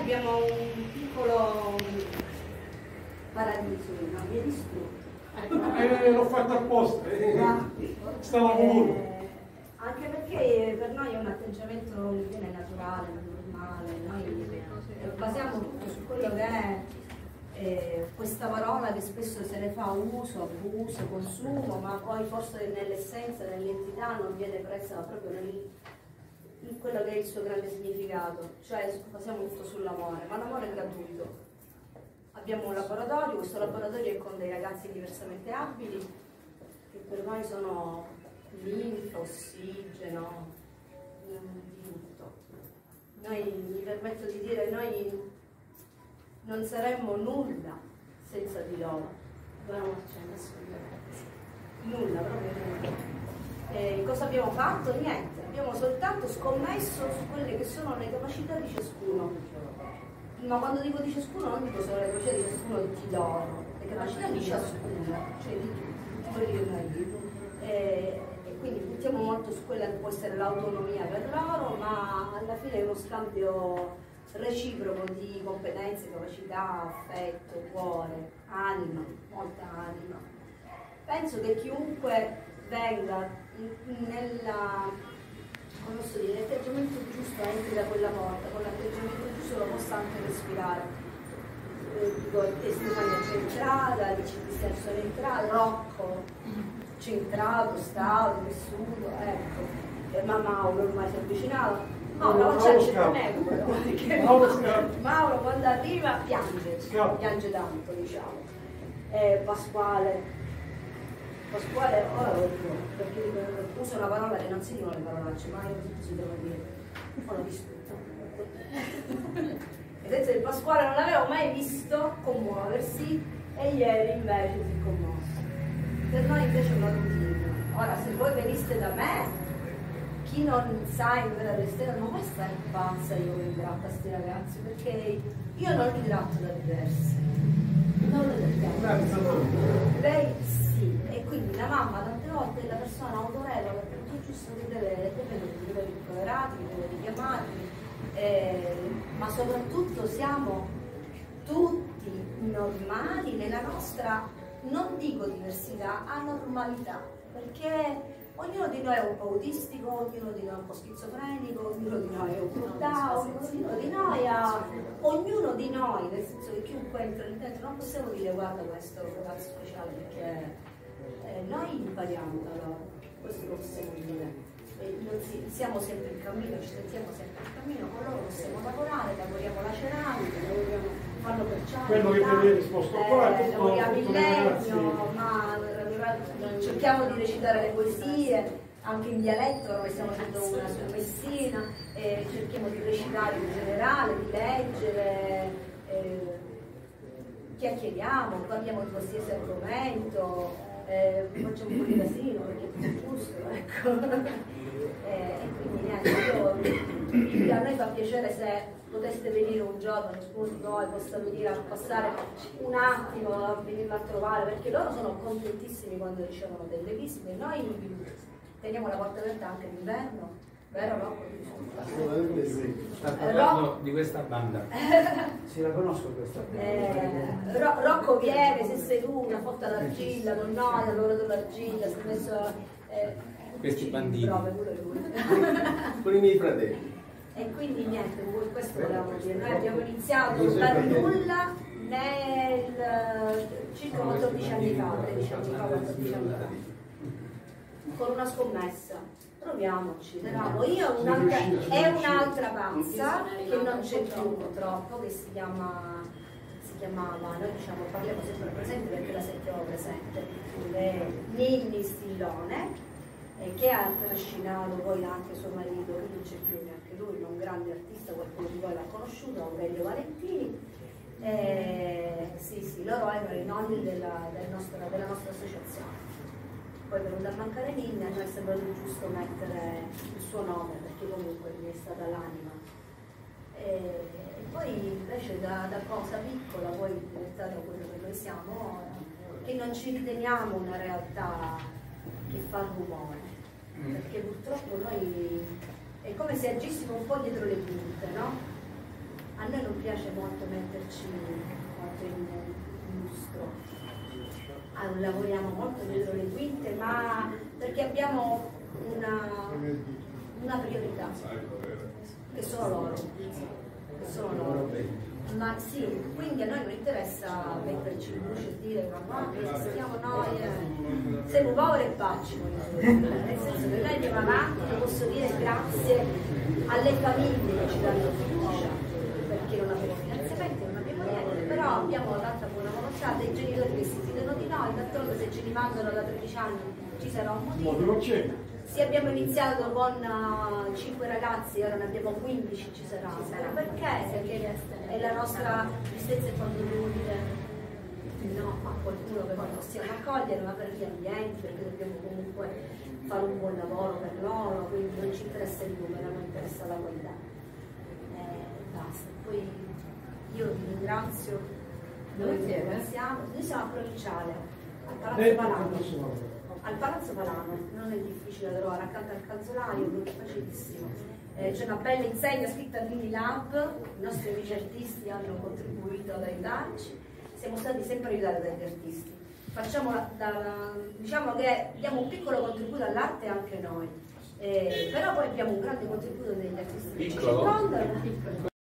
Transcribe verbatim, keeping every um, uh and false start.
abbiamo un piccolo paradiso, no? Mi è distrutto. Eh, l'ho fatto apposta, eh. Sta lavoro. Eh, anche perché per noi è un atteggiamento che viene naturale, normale, noi basiamo tutto su quello che è eh, questa parola che spesso se ne fa uso, abuso, consumo, ma poi forse nell'essenza, nell'entità non viene presa proprio nel, in quello che è il suo grande significato, cioè basiamo tutto sull'amore, ma l'amore è gratuito. Abbiamo un laboratorio, questo laboratorio è con dei ragazzi diversamente abili, che per noi sono linfa, ossigeno, di tutto. Noi, mi permetto di dire, noi non saremmo nulla senza di loro. Nulla, proprio nulla. E cosa abbiamo fatto? Niente, abbiamo soltanto scommesso su quelle che sono le capacità di ciascuno. Ma quando dico di ciascuno non dico solo le capacità di ciascuno di loro, le capacità di ciascuno, cioè di tutti, tutti quelli che noi dico. E, e quindi puntiamo molto su quella che può essere l'autonomia per loro, ma alla fine è uno scambio reciproco di competenze, capacità, affetto, cuore, anima, molta anima. Penso che chiunque venga nella non so dire, l'atteggiamento giusto entri da quella porta, con l'atteggiamento giusto lo possa anche respirare. Eh, dico, Stefania centrata, dice Cristiano sono entrato, Rocco centrato, stato, vissuto, ecco. E ma Mauro ormai si avvicinava. Mauro non c'è c'è me però, perché Mauro quando arriva piange, piange tanto diciamo. Eh, Pasquale. Pasquale, ora lo dico, perché uso una parola che non si dicono le parolacce, ma io si devo dire, ho distrutto. E detto che Pasquale non l'avevo mai visto commuoversi e ieri invece si è commosso. Per noi invece è una routine. Ora, se voi veniste da me, chi non sa in vera all'esterno, ma questa è pazza io che tratto a questi ragazzi, perché io non li tratto da diversi. Non li tratto. Lei sì, e quindi la mamma tante volte è la persona autorevole, perché è giusto che deve, deve, deve ricoverati, deve richiamarli, eh, ma soprattutto siamo tutti normali nella nostra, non dico diversità, anormalità, perché ognuno di noi è un po' autistico, ognuno di noi è un po' schizofrenico, ognuno di noi è un po' down, ognuno di noi ha, ognuno di noi, nel senso che chiunque entra all'interno, non possiamo dire guarda questo è un ragazzo speciale, perché eh, noi impariamo da loro, questo lo possiamo dire. E non si, siamo sempre in cammino, ci sentiamo sempre in cammino, con loro possiamo lavorare, lavoriamo la ceramica, lavoriamo, fanno perciò quello che avevi risposto qua, eh, lavoriamo il legno, ma cerchiamo di recitare le poesie, anche in dialetto, ormai stiamo facendo una su Messina, eh, cerchiamo di recitare in generale, di leggere, eh, chiacchieriamo, parliamo di qualsiasi argomento, eh, facciamo un po' di casino perché è giusto, ecco. eh, e quindi niente, io, a noi fa piacere se poteste venire un giorno con noi, possa venire a passare un attimo a venirla a trovare, perché loro sono contentissimi quando ricevono delle visite. Noi teniamo la porta aperta anche d'inverno, vero Rocco? Assolutamente sì. Sta parlando di questa banda. Sì, la conosco questa banda. Eh, Ro Rocco viene, si è seduto, ha fatto l'argilla con noi, ha lavorato l'argilla, si è messo eh, questi banditi. Prove, pure lui. Con i miei fratelli. E quindi niente, questo volevamo dire. Noi abbiamo iniziato dal nulla nel circa quattordici anni fa, tredici anni fa, quattordici anni fa, con una scommessa. Proviamoci, eravamo io e un'altra pazza che non c'è più purtroppo, che si chiama, si chiamava, noi diciamo parliamo sempre presente perché la sentiamo presente, Ninni Stillone, eh, che ha trascinato poi anche suo marito, che non c'è più neanche lui, un grande artista, qualcuno di voi l'ha conosciuto, Aurelio Valentini. Eh, sì, sì, loro erano i nonni della, del nostra, della nostra associazione. Poi per non mancare Ninni, a noi è sembrato giusto mettere il suo nome, perché comunque mi è stata l'anima. E, e poi invece da, da cosa piccola poi è diventato quello che noi siamo, che non ci riteniamo una realtà che fa rumore, perché purtroppo noi è come se agissimo un po' dietro le quinte, no? A noi non piace molto metterci molto in, in lustro, ah, lavoriamo molto dietro le quinte, ma perché abbiamo una, una priorità, che sono loro, che sono loro. Ma sì, quindi a noi non interessa metterci in luce e dire ma no, stiamo noi, eh, siamo poveri e pacci, nel senso che noi andiamo avanti, lo posso dire grazie alle famiglie che ci danno fiducia, perché non abbiamo finanziamenti, non abbiamo niente, però abbiamo tanta buona volontà, dei genitori che si fidano di noi, d'altronde se ce li mandano da tredici anni ci sarà un motivo. Se abbiamo iniziato con uh, cinque ragazzi, ora ne abbiamo quindici, ci sarà. Perché? Perché è la nostra tristezza è quando devo dire no a qualcuno che non possiamo accogliere, ma per gli ambienti, perché dobbiamo comunque fare un buon lavoro per loro, quindi non ci interessa il numero, non interessa la qualità. Eh, basta. Poi io vi ringrazio, noi vi ringraziamo, noi siamo a Provinciale, al Palazzo Palano. Al Palazzo Palano, non è difficile da trovare, accanto al calzolario, è facilissimo. Eh, c'è una bella insegna scritta Mini Lab, i nostri amici artisti hanno contribuito ad aiutarci, siamo stati sempre aiutati dagli artisti. Facciamo la, da, diciamo che diamo un piccolo contributo all'arte anche noi, eh, però poi abbiamo un grande contributo degli artisti che ci circondano.